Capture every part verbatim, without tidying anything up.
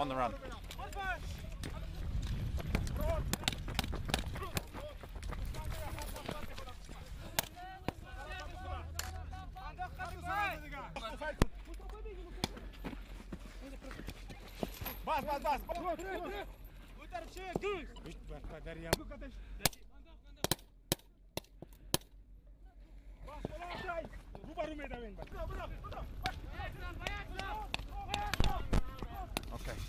on the run. Bas, bas, bas. Okay.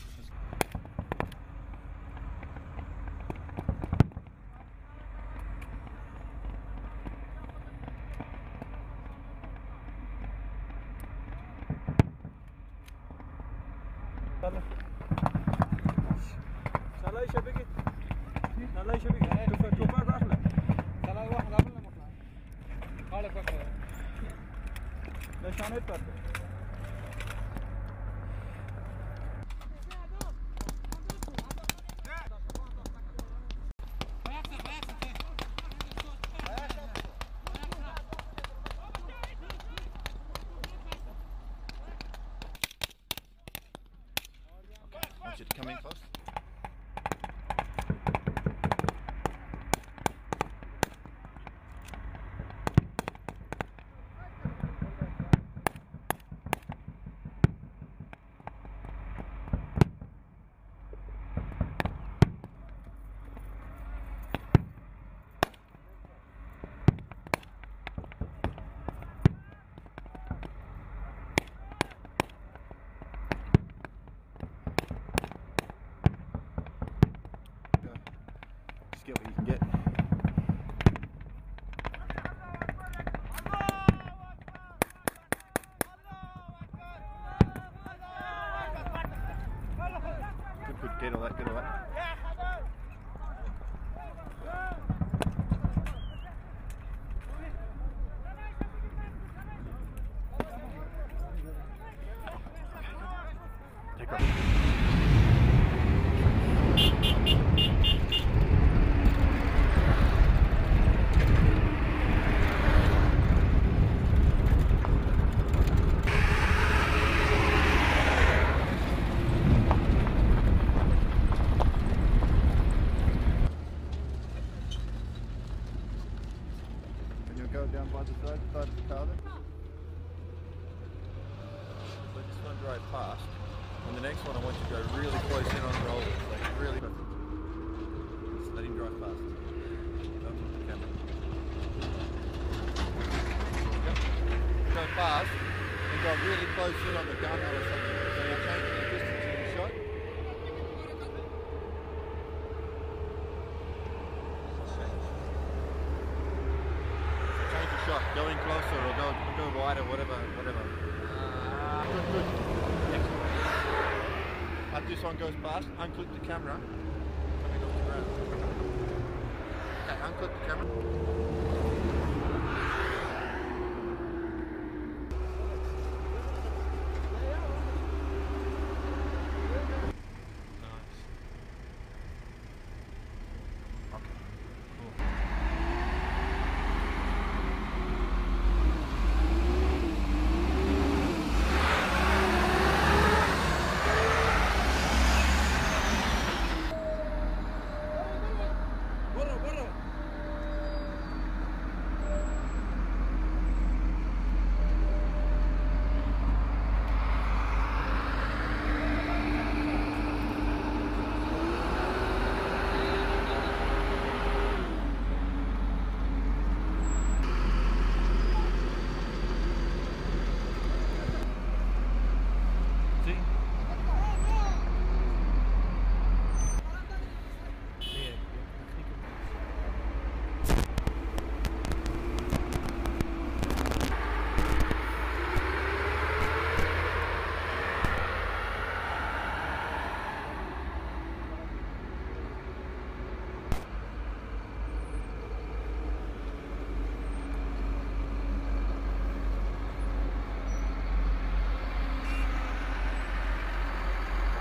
سلای شو بگید سلای شو بگید توفه توفه داخله سلای واحد قبل نمطلع حالك بكره نشانه بكره I want you to come in close. Just get what you can get. Good, good, get all that, get all that. Take off. Go down by the side, side of the car there. So this one drive past, and the next one I want you to go really close in on the roller, like really perfect. Just let him drive past. Don't look at the camera. Go past, and go really close in on the gun or something. So you're changing the distance of the shot. Shot, go in closer or go go wider, whatever, whatever. Good, good. Excellent. As this one goes past, unclick the camera. Coming off the ground. Okay, unclick the camera.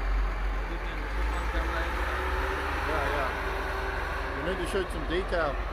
Shoot some detail.